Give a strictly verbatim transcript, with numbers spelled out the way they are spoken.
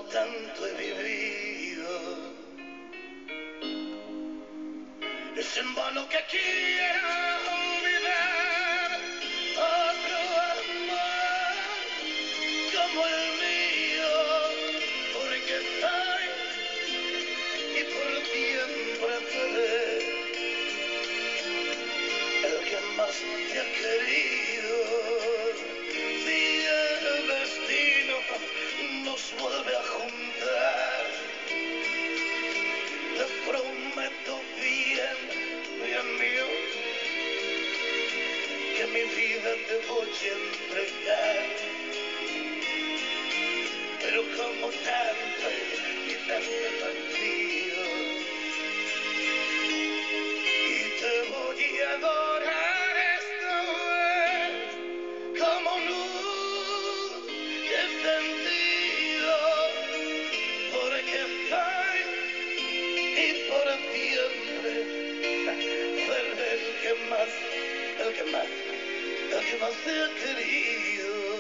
tanto he vivido. Es en vano que quiera olvidar otro amor como el mío, porque estoy y por siempre seré el que más te ha querido. Si el destino nos vuelve a juntar, te prometo bien, bien mío, que mi vida te voy a entregar. Pero como tanto y tanto partido, y te voy a adorar esta vez como luz que he sentido, porque estoy y por siempre ser el que más, el que más, el que más te ha querido.